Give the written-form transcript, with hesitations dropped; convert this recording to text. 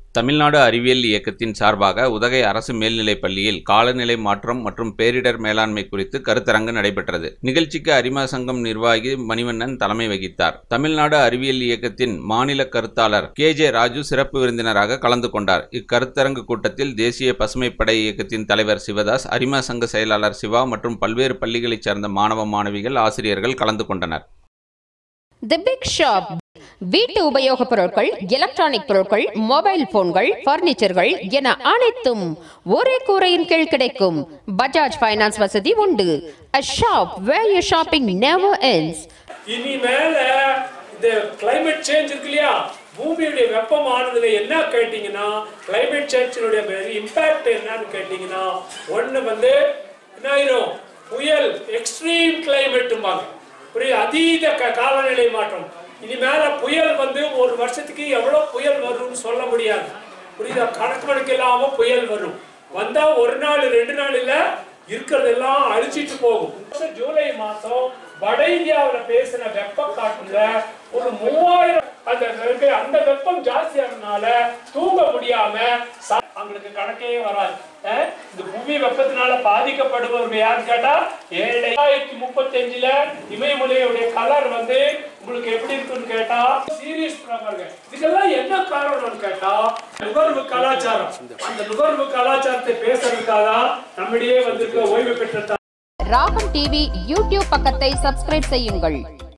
தமிழ்நாடு அறிவியல் இயக்கத்தின் சார்பாக உதகை அரசு மேல்நிலைப் பள்ளியில் காலநிலை மாற்றம் மற்றும் பேரிடர் மேலாண்மை குறித்து கருத்தரங்கு நடைபெற்றது. நிகழ்ச்சிக்கு அரிமா சங்கம் நிர்வாகி மணிவண்ணன் தலைமை வகித்தார். தமிழ்நாடு அறிவியல் இயக்கத்தின் மாநில கருத்தாளர் KJ ராஜு சிறப்பு விருந்தினராக கலந்து கொண்டார். இக்கருத்தரங்கு கூட்டத்தில் தேசிய பசுமைப்படை இயக்கத்தின் தலைவர் சிவதாஸ், அரிமா சங்க செயலாளர் சிவா மற்றும் பல்வேறு பள்ளிகளைச் சேர்ந்த மாணவ மாணவிகள், ஆசிரியர்கள் கலந்து கொண்டனர். தி பிக் ஷாப் வீட்டு உபயோகப் பொருட்கள், எலக்ட்ரானிக் பொருட்கள், மொபைல் போன்கள், பர்னிச்சர்கள் என அனைத்தும் ஒரே கூரையின் கீழ் கிடைக்கும். பஜாஜ் ஃபைனான்ஸ் வசதி உண்டு. A shop where your shopping never ends. இனிமேல இந்த climate change இருக்கு இல்லையா, பூமியுடைய வெப்பமானதுல என்ன கேட்டீங்கன்னா, climate changeனுடைய இம்பாக்ட் என்னன்னு கேட்டீங்கன்னா, ஒன்று வந்து என்ன ஆயிரும், புயல், எக்ஸ்ட்ரீம் கிளைமேட்டும்பாங்க, புரியுது, அதீத காலநிலை மாற்றம். இனிமேல புயல் வந்து ஒரு வருஷத்துக்கு எவ்வளோ புயல் வரும்னு சொல்ல முடியாது, புரியுதா, கணக்கு இல்லாமல் புயல் வரும். வந்தா ஒரு நாள் 2 நாள் இல்ல, இருக்கிறதெல்லாம் அழிச்சிட்டு போகும். ஜூலை மாதம் வட இந்தியாவில் பேசின வெப்ப காற்றுல ஒரு 3000 அந்த வெப்பம் ஜாஸ்தியானதுனால தூங்க முடியாம அவங்களுக்கு கணக்கே வராது. இந்த பூமி வெப்பத்தினால பாதிக்கப்படுபவர்கள் யாரு கேட்டா 2035 இமயமலையுடைய கலர் வந்து உங்களுக்கு எப்படி இருக்குன்னு கேட்டா சீரியஸ் ப்ராப்ளம். இதெல்லாம் என்ன காரணம்னு கேட்டா நுகர்வு கலாச்சாரம். அந்த நுகர்வு கலாச்சாரத்தை பேசுறதுக்காக நம்மிடையே வந்திருக்க ஓய்வு பெற்ற ராகம் டிவி யூடியூப் பக்கத்தை சப்ஸ்கிரைப் செய்யுங்கள்.